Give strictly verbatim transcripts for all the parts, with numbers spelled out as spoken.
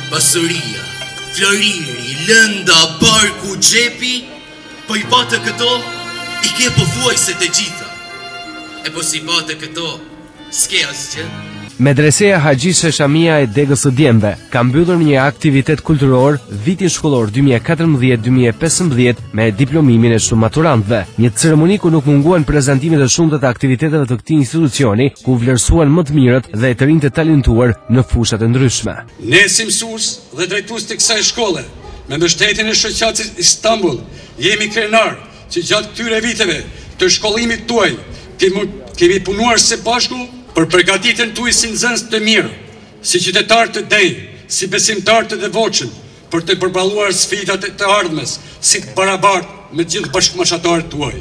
pasuria, floriri, lënda, barku, xhepi, po i patë këto, i ke pothuajse të gjitha. E po si patë këto, s'ke asgjë. Medreseja Haxhi Shamia e Degës së Djemve ka mbyllur një aktivitet kulturor vitin shkollor dy mijë e katërmbëdhjetë dy mijë e pesëmbëdhjetë me diplomimin e shumë maturantëve. Një ceremoni ku nuk munguan prezantimet e shumta të aktiviteteve të këtij institucioni, ku vlerësuan më të mirët dhe të rinjtë të talentuar në fushat e ndryshme. Ne si mësues dhe drejtues të kësaj shkolle, me mbështetjen e shoqatës Istanbul, jemi krenar që gjatë këtyre viteve të shkollimit tuaj kemi, kemi punuar së bashku për përgatitjen tuaj si nxënës të mirë, si qytetar të denj, si besimtar të devotshëm, për të përballuar sfidat e të ardhmes, si të barabartë me gjithë bashkëmashatarët tuaj.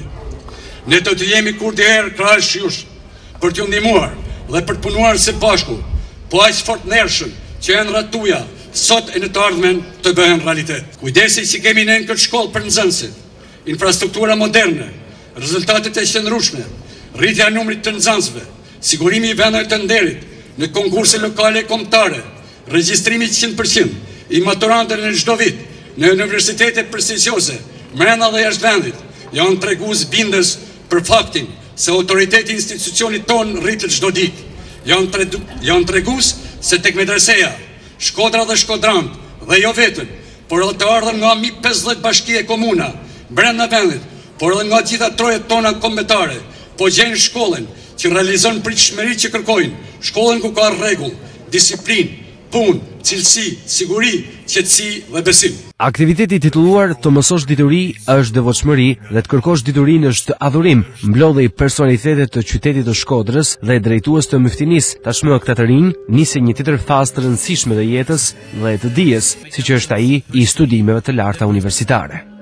Ne do të jemi kurrëherë krahas jush për t'ju ndihmuar dhe për të punuar së bashku, po aq fort nershëm që ëndrat tuaja sot e në të ardhmen të bëhen realitet. Kujdesi që kemi ne në këtë shkollë për nxënësit, infrastruktura moderne, rezultatet e qëndrueshme, rritja e numrit të nxënësve, sigurimi i vendeve të nderit në konkurse lokale e kombëtare, regjistrimi cent për cent i maturantëve në çdo vit në universitete prestigjioze, brenda dhe jashtë vendit, janë tregues bindës për faktin se autoriteti i institucionit ton rritet çdo ditë. Janë tre, janë tregues se tek medreseja, Shkodra dhe Shkodrant dhe jo vetëm, por edhe të ardhur nga mi pesëdhjetë bashki e komuna brenda vendit, por edhe nga gjitha trojet tona kombëtare, po gjejnë shkollën që realizon pritshmëritë që kërkojnë, shkollën ku ka rregull, disiplinë, punë, cilësi, siguri, qetësi dhe besim. Aktiviteti titulluar Të mësosh dituri është devotshmëri dhe të kërkosh diturinë është adhurim, mblodhej personalitetet të qytetit të Shkodrës dhe drejtues të Myftinisë. Tashmë këta të rinj nisën një tjetër fazë të rëndësishme të jetës dhe të dijes, siç është ai i studimeve të larta universitare.